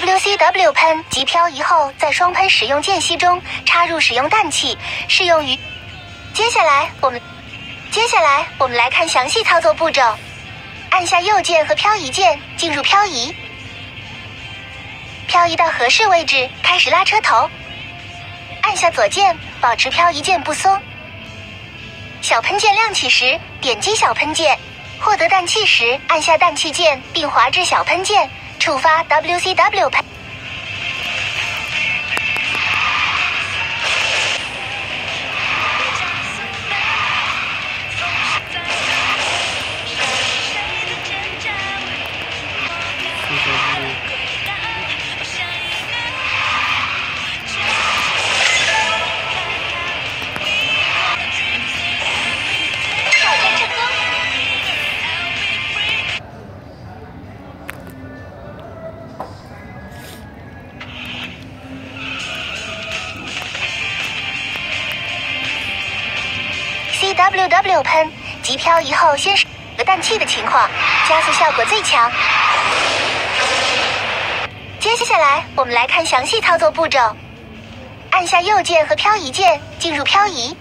WCW 喷及漂移后，在双喷使用间隙中插入使用氮气，适用于。接下来我们来看详细操作步骤。按下右键和漂移键进入漂移，漂移到合适位置开始拉车头，按下左键保持漂移键不松。小喷键亮起时点击小喷键，获得氮气时按下氮气键并滑至小喷键，触发 WCW 喷。CWW 喷及漂移后先是氮气的情况，加速效果最强。接下来我们来看详细操作步骤。按下右键和漂移键进入漂移，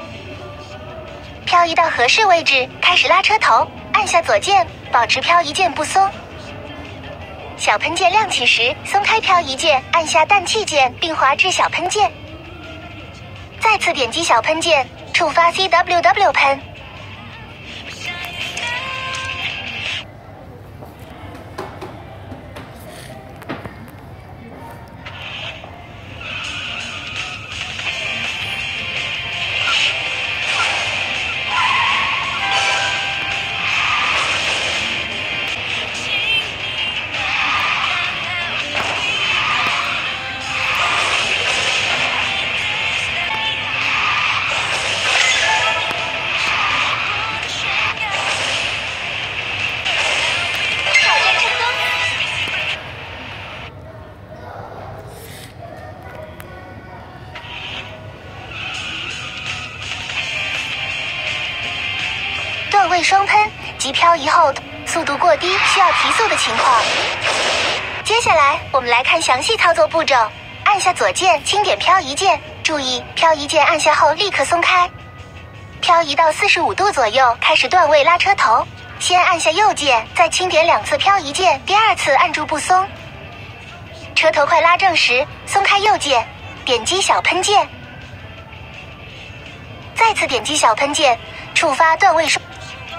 漂移到合适位置开始拉车头，按下左键保持漂移键不松。小喷键亮起时松开漂移键，按下氮气键并滑至小喷键，再次点击小喷键触发 CWW 喷。段位双喷及漂移后速度过低需要提速的情况。接下来我们来看详细操作步骤。按下左键轻点漂移键，注意漂移键按下后立刻松开，漂移到45度左右开始段位拉车头，先按下右键，再轻点2次漂移键，第2次按住不松。车头快拉正时松开右键，点击小喷键，再次点击小喷键触发段位双。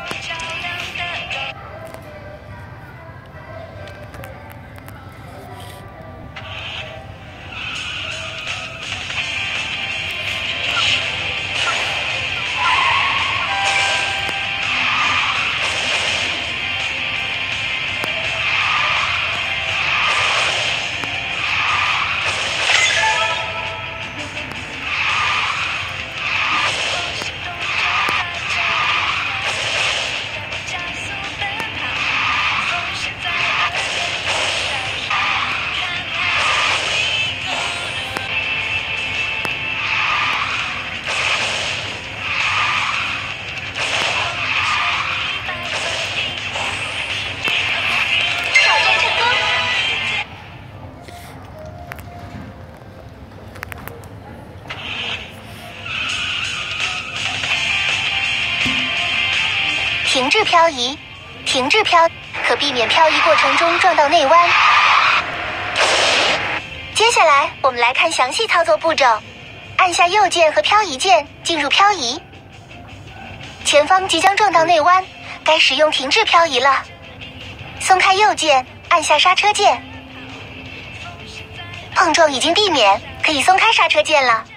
停滞漂移，停滞漂可避免漂移过程中撞到内弯。接下来我们来看详细操作步骤。按下右键和漂移键进入漂移，前方即将撞到内弯，该使用停滞漂移了。松开右键，按下刹车键，碰撞已经避免，可以松开刹车键了。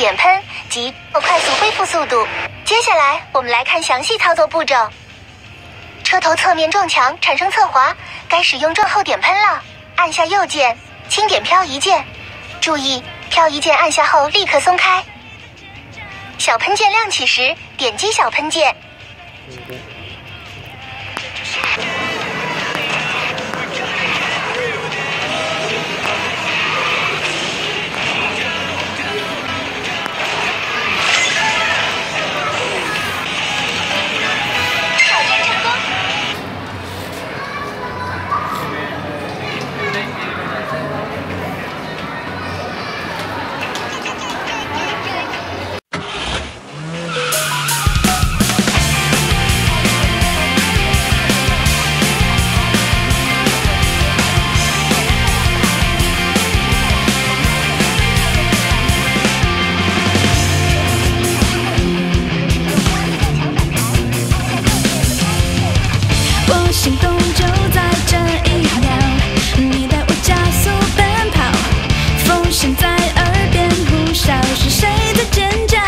点喷及快速恢复速度。接下来我们来看详细操作步骤。车头侧面撞墙产生侧滑，该使用撞后点喷了。按下右键，轻点漂移键，注意漂移键按下后立刻松开。小喷键亮起时，点击小喷键。 心动就在这一秒，你带我加速奔跑，风声在耳边呼啸，是谁在尖叫？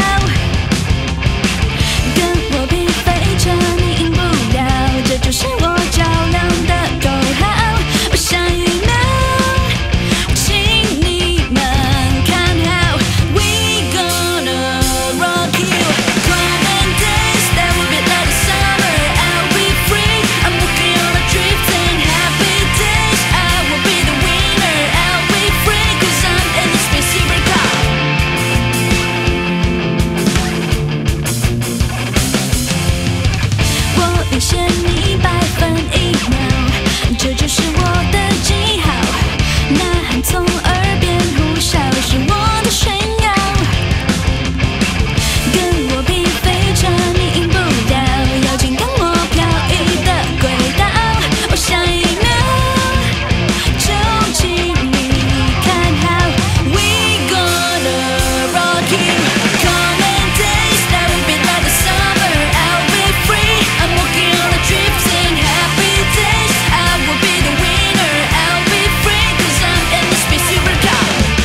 跟我匹配着你赢不了，这就是我较量的口号。我想预秒，请你们看好 ，We gonna rock you。Common days that will be like the summer, I'll be free. I'm working on a drifting happy days. I will be the winner. I'll be free 'cause I'm in the space supercar. 我领先你100%，这就是我的记号。呐喊从耳边呼啸，是我的炫耀。跟我匹配着你赢不了，要紧跟我漂移的轨道。我想一秒，就请你看好 ，We gonna rock you。Common days that will be like the summer, I'll be free. I'm working on a drifting happy days. I will be the winner. I'll be free 'cause I'm in the space supercar.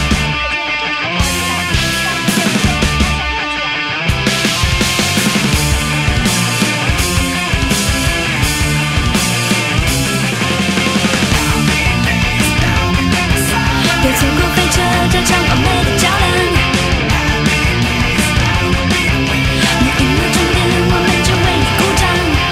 别错过飞车这场完美的较量。你赢了终点，我们就为你鼓掌。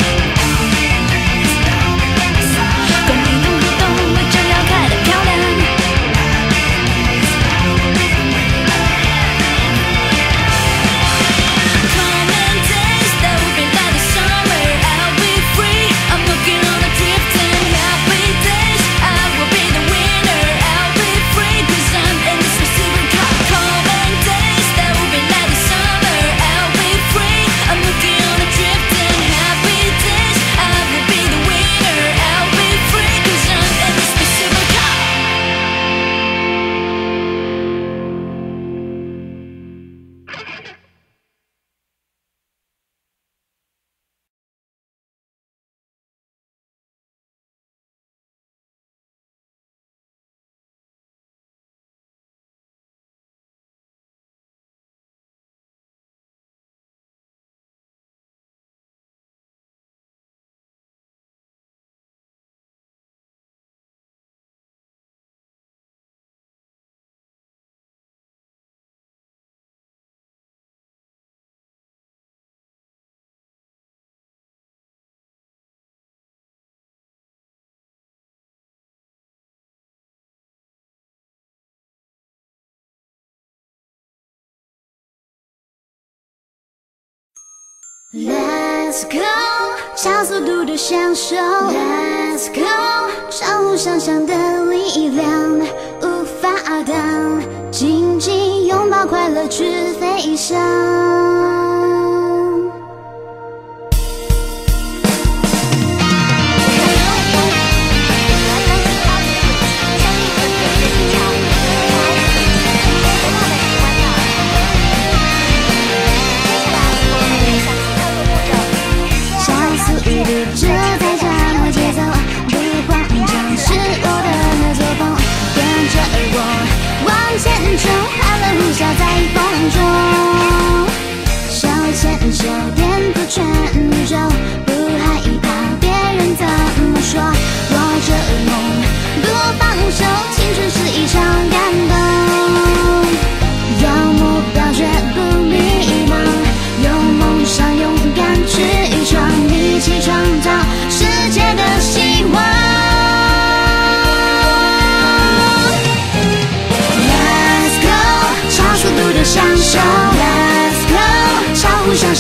跟你动不动我就要开得漂亮。Common days that will be like the summer, I'll be free. I'm working on a drifting happy days. I will be the winner. I'll be free 'cause I'm in the space supercar. Common days that will be like the summer, I'll be free. I'm working on a drifting happy days. I will be the winner. I'll be free 'cause I'm in the space supercar. ，Let's go， 超速度的享受 ，Let's go， 超乎想象的力量，无法挡，紧紧拥抱快乐去飞翔。超速一路这才掌握节奏，不慌张是我的作风，跟着我往前冲，快乐呼啸在风中。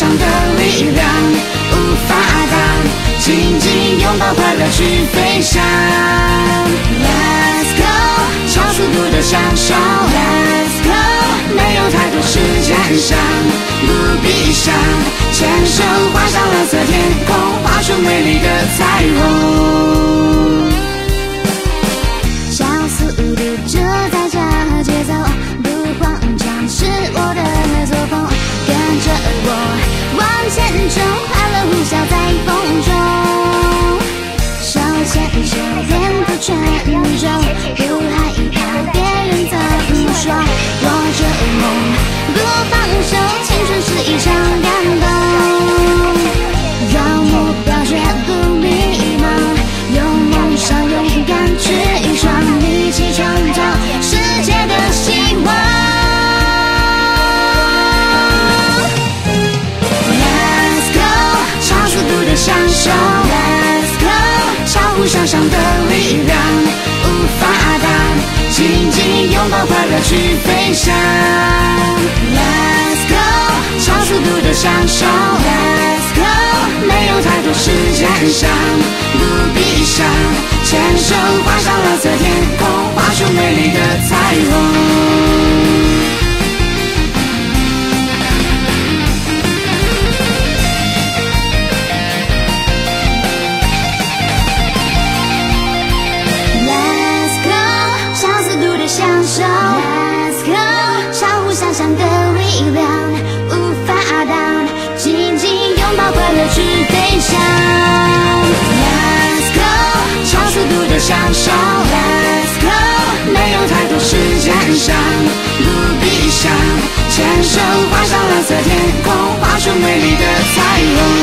象的力量无法挡，紧紧拥抱快乐去飞翔。Let's go， 超速度的享受。Let's go， 没有太多时间想，不必想，牵手画上蓝色天空，画出美丽的彩虹。小速度就在这节奏，不慌张是我的作风，跟着我往前冲，快乐呼啸在风中，手牵手脸不沉重，不害怕别人怎么说，握着梦不放手，青春是一场感动，有目标绝不迷茫，有梦想勇敢去闯，一起创造世界的希望。Let's go， 超速度的享受。Let's go， 超乎想象的力量无法挡，紧紧拥抱快乐去飞翔。Let's go， 超速度的享受。Let's go， 没有太多时间想，不必想，牵手画上蓝色天空，画出美丽的彩虹。享受 Let's go， 超乎想象的力量无法挡，紧紧拥抱快乐去飞翔。Let's go， 超速度的享受。Let's go， 没有太多时间想，不必想，牵手画上蓝色天空，画出美丽的彩虹。